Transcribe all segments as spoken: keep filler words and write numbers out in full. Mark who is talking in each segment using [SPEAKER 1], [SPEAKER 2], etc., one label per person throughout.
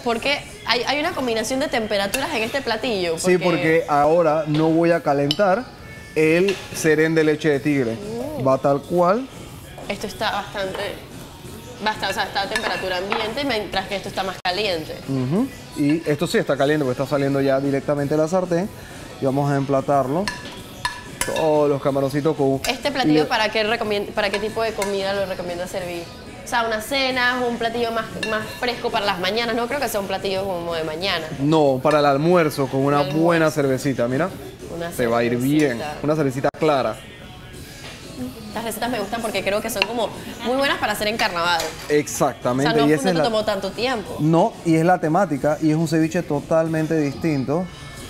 [SPEAKER 1] Porque hay, hay una combinación de temperaturas en este platillo. Porque...
[SPEAKER 2] Sí, porque ahora no voy a calentar el serén de leche de tigre. Uh. Va tal cual.
[SPEAKER 1] Esto está bastante, bastante, o sea, está a temperatura ambiente, mientras que esto está más caliente.
[SPEAKER 2] Uh-huh. Y esto sí está caliente, porque está saliendo ya directamente de la sartén. Y vamos a emplatarlo. Todos los camaroncitos con...
[SPEAKER 1] ¿Este platillo para qué, para qué tipo de comida lo recomienda servir? O sea, una cena, un platillo más, más fresco para las mañanas. No creo que sea un platillo como de mañana.
[SPEAKER 2] No, para el almuerzo, con una
[SPEAKER 1] almuerzo.
[SPEAKER 2] buena cervecita, mira.
[SPEAKER 1] Una
[SPEAKER 2] Se va a ir bien. Una cervecita clara.
[SPEAKER 1] Estas recetas me gustan porque creo que son como muy buenas para hacer en carnaval.
[SPEAKER 2] Exactamente.
[SPEAKER 1] O sea, no,
[SPEAKER 2] y
[SPEAKER 1] no
[SPEAKER 2] esa
[SPEAKER 1] te
[SPEAKER 2] es la...
[SPEAKER 1] tomó tanto tiempo.
[SPEAKER 2] No, y es la temática, y es un ceviche totalmente distinto.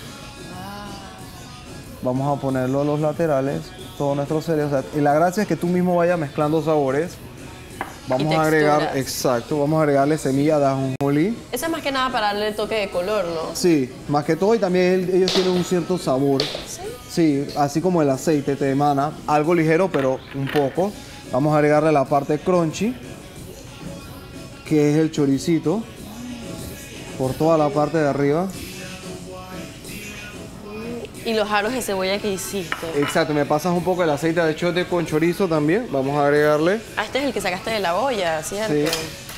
[SPEAKER 2] Vamos a ponerlo a los laterales, todos nuestros cereales. O sea, y la gracia es que tú mismo vayas mezclando sabores. Vamos a agregar, exacto, vamos a agregarle semilla de ajonjolí.
[SPEAKER 1] Eso es más que nada para darle el toque de color, ¿no?
[SPEAKER 2] Sí, más que todo, y también ellos tienen un cierto sabor.
[SPEAKER 1] ¿Sí?
[SPEAKER 2] Sí, así como el aceite te emana, algo ligero, pero un poco. Vamos a agregarle la parte crunchy, que es el choricito, por toda la parte de arriba.
[SPEAKER 1] Y los aros de cebolla que hiciste.
[SPEAKER 2] Exacto, me pasas un poco el aceite de achiote con chorizo también. Vamos a agregarle.
[SPEAKER 1] Ah, este es el que sacaste de la olla, ¿cierto?
[SPEAKER 2] Sí.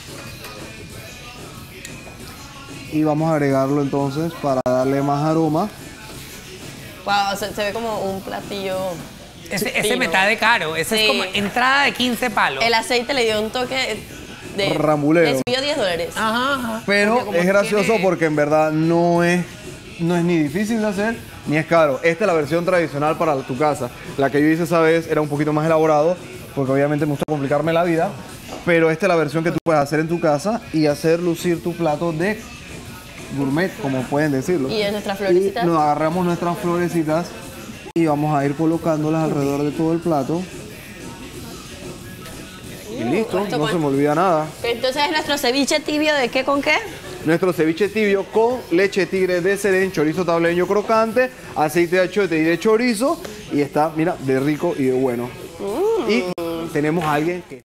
[SPEAKER 2] Y vamos a agregarlo entonces para darle más aroma.
[SPEAKER 1] Wow, se, se ve como un platillo.
[SPEAKER 3] Ese, ese me está de caro. Ese sí. Es como entrada de quince palos.
[SPEAKER 1] El aceite le dio un toque de...
[SPEAKER 2] Rambuleo.
[SPEAKER 1] Le subió diez dólares.
[SPEAKER 3] Ajá, ajá.
[SPEAKER 2] Pero es gracioso tiene... porque en verdad no es, no es ni difícil de hacer, ni es caro. Esta es la versión tradicional para tu casa. La que yo hice esa vez era un poquito más elaborado, porque obviamente me gusta complicarme la vida. Pero esta es la versión que tú puedes hacer en tu casa y hacer lucir tu plato de gourmet, como pueden decirlo.
[SPEAKER 1] Y en nuestras florecitas.
[SPEAKER 2] Y nos agarramos nuestras florecitas y vamos a ir colocándolas alrededor de todo el plato. Y listo, no con... se me olvida nada.
[SPEAKER 1] Entonces es nuestro ceviche tibio, ¿de qué con qué?
[SPEAKER 2] Nuestro ceviche tibio con leche de tigre de serén, chorizo tableño crocante, aceite de achiote y de chorizo. Y está, mira, de rico y de bueno. Mm. Y tenemos a alguien que...